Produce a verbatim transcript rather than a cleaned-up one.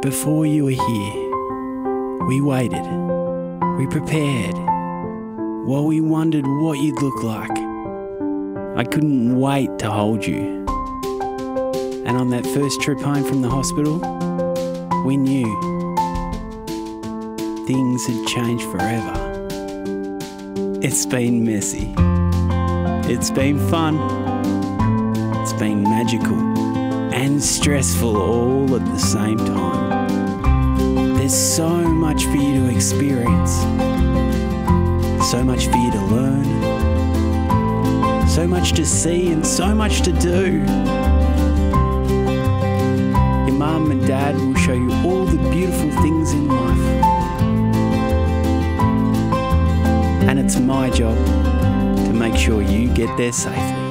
before you were here, we waited, we prepared, while we wondered what you'd look like. I couldn't wait to hold you. And on that first trip home from the hospital, we knew things had changed forever. It's been messy. It's been fun. It's been magical and stressful all at the same time. There's so much for you to experience, so much for you to learn, so much to see and so much to do. Your mum and dad will show you all the beautiful things in life. And it's my job to make sure you get there safely.